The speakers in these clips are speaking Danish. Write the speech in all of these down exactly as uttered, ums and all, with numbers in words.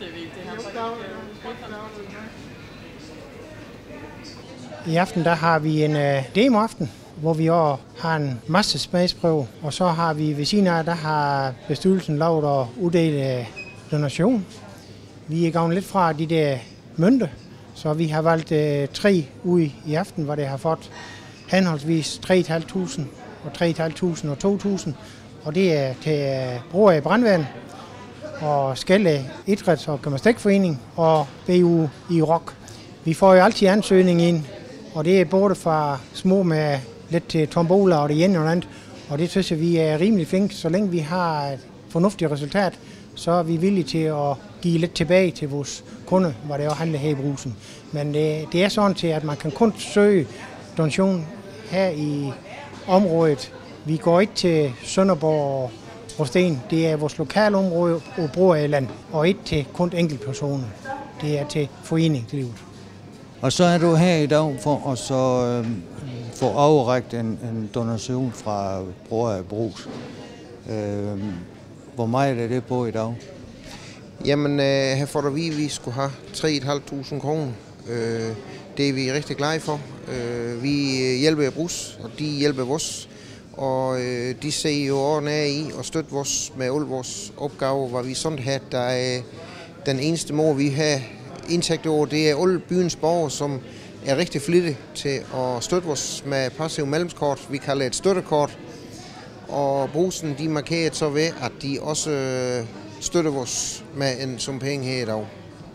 I aften der har vi en uh, demoaften, hvor vi også har en masse smagsprøve, og så har vi ved siden af, der har bestyrelsen lavet at uddele uh, donation. Vi er gået lidt fra de der mønter, så vi har valgt uh, tre ude i aften, hvor det har fået henholdsvis tre tusind fem hundrede og tre tusind fem hundrede og to tusind, og det er til uh, Broager Brandværn og Skelde Idræts- og Gymnastikforening og B U i Rock. Vi får jo altid ansøgning ind, og det er både fra små med lidt til tombola og det ene og andet, og det synes jeg, vi er rimelig flinke. Så længe vi har et fornuftigt resultat, så er vi villige til at give lidt tilbage til vores kunder, hvor det også handler her i Brugsen. Men det, det er sådan til, at man kan kun søge donation her i området. Vi går ikke til Sønderborg og Rosten. Det er vores lokale område og Broagerland, og ikke til kun enkeltpersoner. Det er til forening til livet. Og så er du her i dag for at så, øh, få afrækt en, en donation fra Broager Brugs. Øh, hvor meget er det på i dag? Jamen, øh, her får der vi, vi skulle have tre tusind fem hundrede kroner. Øh, det er vi rigtig glade for. Øh, vi hjælper Brugs, og de hjælper os. Og øh, de ser jo også nær i og støtter vores med alle vores opgaver, hvor vi sådan her, der er den eneste måde, vi har indtægt over, det er alle byens borgere, som er rigtig flittige til at støtte os med passiv medlemskort. Vi kalder det et støttekort. Og Brugsen, de markerer så ved, at de også støtter os med en sum penge her i dag.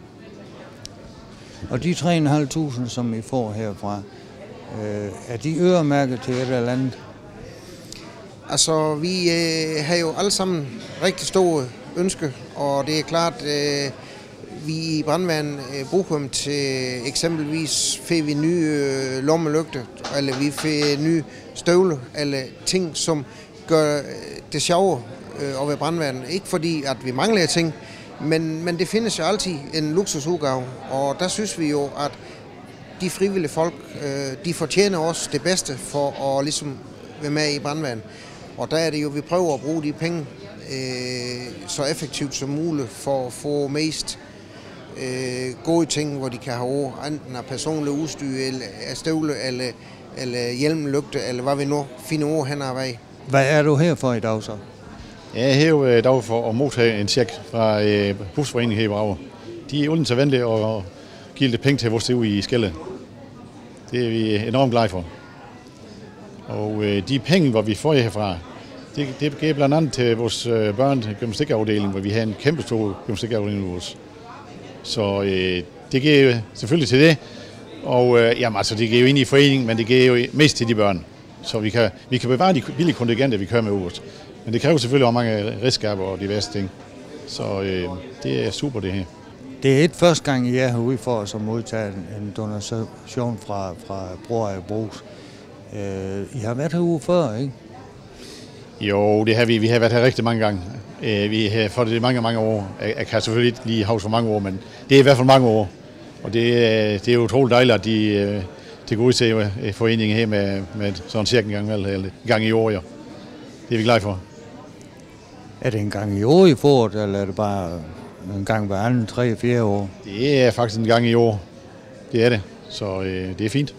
Og de tre tusind fem hundrede, som I får herfra, øh, er de øremærket til et eller andet? Altså, vi øh, har jo alle sammen rigtig store ønsker, og det er klart, øh, vi i Brandværn øh, bruger dem til eksempelvis får vi nye øh, lommelygter, eller vi får nye støvler, eller ting, som gør det sjovere øh, at være Brandværn. Ikke fordi, at vi mangler ting, men, men det findes jo altid en luksusudgave, og der synes vi jo, at de frivillige folk, øh, de fortjener også det bedste for at ligesom være med i Brandværn. Og der er det jo, vi prøver at bruge de penge øh, så effektivt som muligt for at få mest øh, gode ting, hvor de kan have over, enten af personlige udstyr, eller af støvle, eller, eller hjelmlygte, eller hvad vi nu finder over hen ad vej. Hvad er du her for i dag så? Jeg er her i dag for at modtage en check fra øh, Brugsforeningen her i Broager. De er uden til venlige og giver lidt penge til vores liv i Skelde. Det er vi enormt glade for. Og øh, de penge, hvor vi får herfra, det, det giver blandt andet til vores øh, børn gymnastikafdeling, hvor vi har en kæmpe stor gymnastikafdeling hos. Så øh, det giver jo selvfølgelig til det. Og øh, jamen, altså, det giver jo ind i foreningen, men det giver jo mest til de børn. Så vi kan, vi kan bevare de billige kontingenter, vi kører med ud. Men det kræver selvfølgelig også mange redskaber og diverse ting. Så øh, det er super det her. Det er ikke første gang, I er herude for at modtage en donation fra, fra Broager Brugs. I har været herude før, ikke? Jo, det har vi. Vi har været her rigtig mange gange. Vi har fået det mange, mange år. Jeg kan selvfølgelig ikke lige huske for mange år, men det er i hvert fald mange år. Og det, det er jo utroligt dejligt, at de, de går ud til foreningen her med, med sådan cirka en gang, eller en gang i år. Ja. Det er vi glade for. Er det en gang i år, I får det, eller er det bare en gang hver anden, tre, fire år? Det er faktisk en gang i år. Det er det. Så øh, det er fint.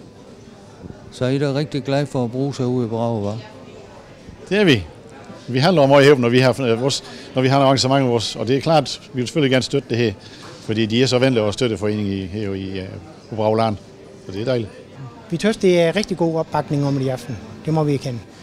Så er I da rigtig glade for at bruge sig ude i Broager, hva'? Det er vi. Vi handler om at hæve, når vi har vores, når vi har arrangement med vores, og det er klart, vi vil selvfølgelig gerne støtte det her, fordi de er så venlige at støtte foreningen her i uh, Broagerland, så det er dejligt. Vi synes, det er rigtig god opbakning om det i aften. Det må vi erkende.